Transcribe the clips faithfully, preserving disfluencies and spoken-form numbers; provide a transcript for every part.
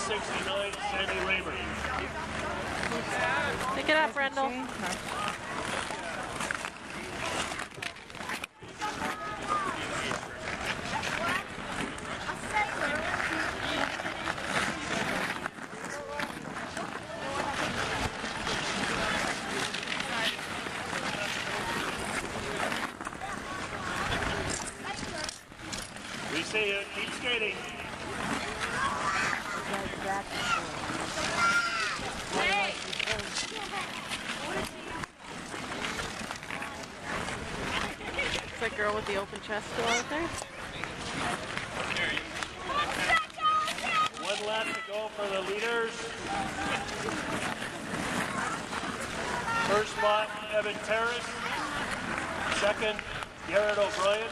sixty-nine, Sandy Raymer. Pick it up, Rendell. We see you. Keep skating. It's that girl with the open chest still out there. One lap to go for the leaders. First spot, Evan Terrace. Second, Garrett O'Brien.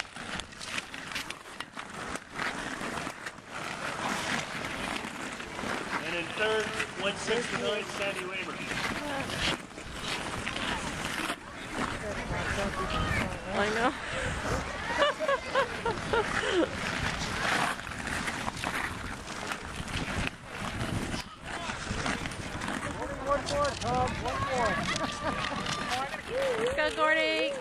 And in third, one sixty-nine, Sandy Raymer. I know. One more, Tom. One more. Let's go, Gordy.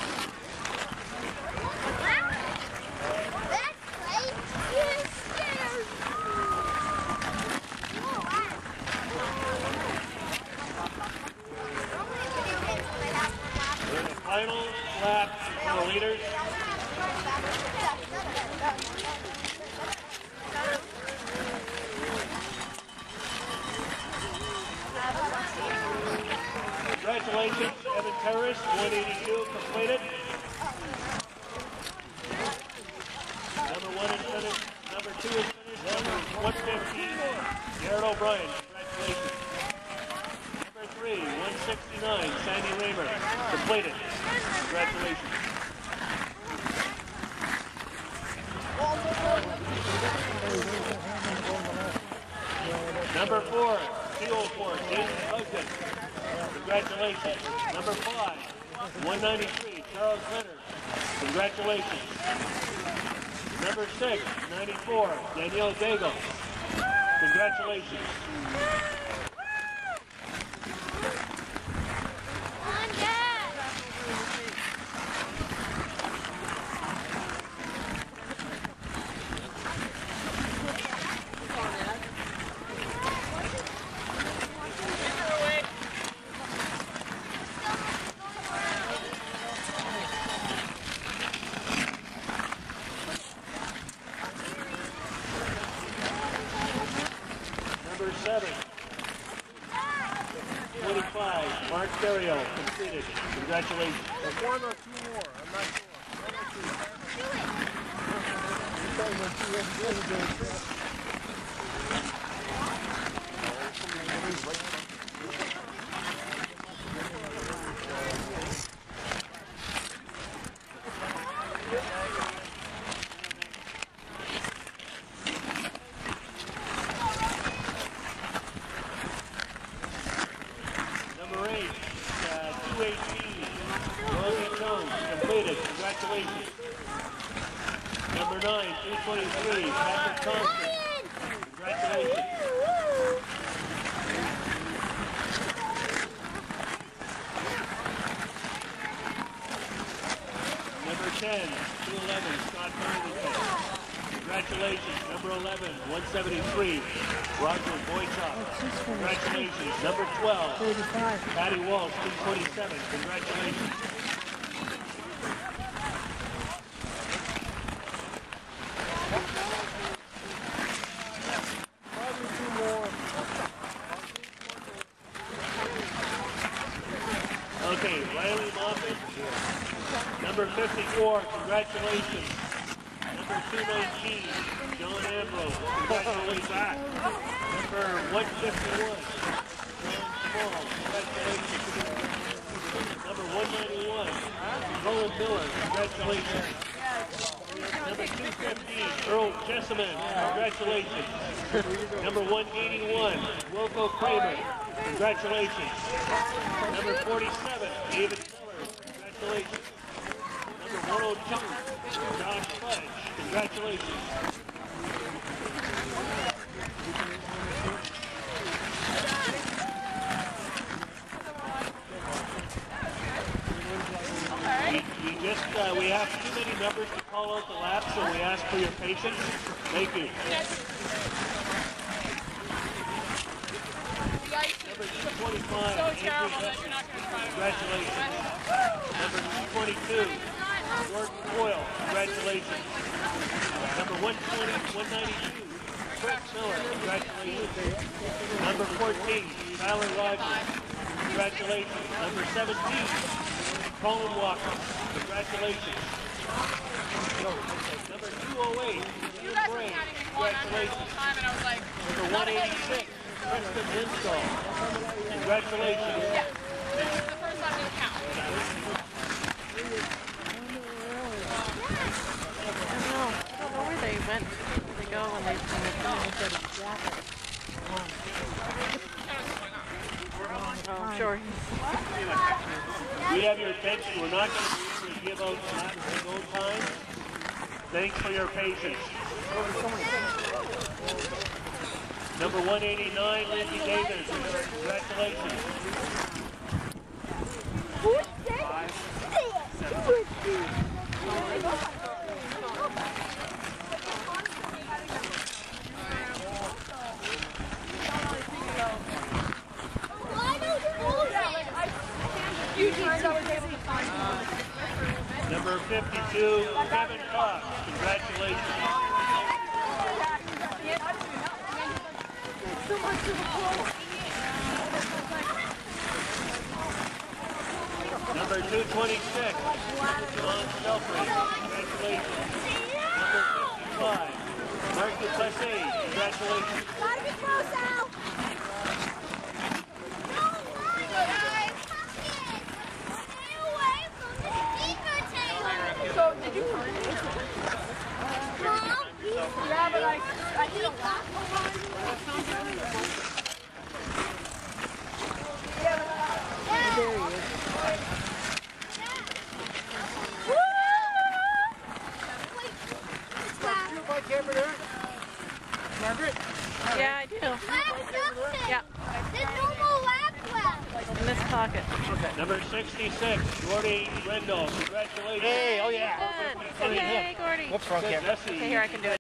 Final lap for the leaders. Congratulations, Evan Terrace, one eighty-two completed. Number one is finished. Number two is finished. Number one fifteen, Garrett O'Brien. Congratulations. Number three, one sixty-nine, Sandy Raymer. Completed. Congratulations. Number four, Seal four, Jason Hugden. Congratulations. Number five, one ninety-three, Charles Leonard. Congratulations. Number six, ninety-four, Danielle Daigle. Congratulations. Number seven, twenty-five, Mark Terrio, completed. Congratulations. There's one or two more. I'm not sure. One or two. Number eight, uh, two eighteen, Rosie Jones, completed. Congratulations. Number nine, two twenty-three, Patrick Thompson. Congratulations. Number ten, two eleven, Scott Burlington. Congratulations. Number eleven, one seventy-three, Roger Boychuk. Congratulations. Number twelve, thirty-five. Patty Walsh, two twenty-seven. Congratulations. Probably two more. Okay, Riley Moffitt. Number fifty-four, congratulations. Number two nineteen, John Ambrose. Congratulations. Number one fifty-one, John Small. Congratulations. Number one ninety-one, Colin Miller. Congratulations. Number two fifteen, Earl Jessamine. Congratulations. Number one eighty-one, Wilco Kramer. Congratulations. Number forty-seven, David Miller. Congratulations. Number one oh two, Josh Fudge. Congratulations. members to call out the laps, so we ask for your patience. Thank you. Number two twenty-five, congratulations. Number twenty-two, Jordan Boyle, congratulations. Number one twenty, one ninety-two, Chris Miller, congratulations. Number fourteen, Tyler Rogers, congratulations. Number seventeen, Colin Walker, congratulations. Number two oh eight, Ian Bray, congratulations. Number one eighty-six, Preston Install, congratulations. Yeah, this is the first time we count. I don't know. I don't know where they went. Where they go when they when they finish. Oh, I'm sure. We have your attention. We're not going to be able to give out laps and go time. Thanks for your patience. Number one eighty-nine, Lindsay Davis, congratulations. Number fifty-two, Kevin Cox, congratulations. Number two twenty-six, John Shelfrey, congratulations. Number fifty-five, Mark Duplessis, congratulations. Gotta be close, Al! Stay away from the speaker, Taylor! So, did you find it? Mom? Yeah, but I, I did a lot. My camera there. Margaret? Yeah, I do. Yeah, There's no more laps left. in this pocket. Number sixty-six, Jordy Rendell, congratulations. Hey, oh yeah. Good. Okay, Gordy. Whoops, wrong camera. Jesse. Okay, here I can do it.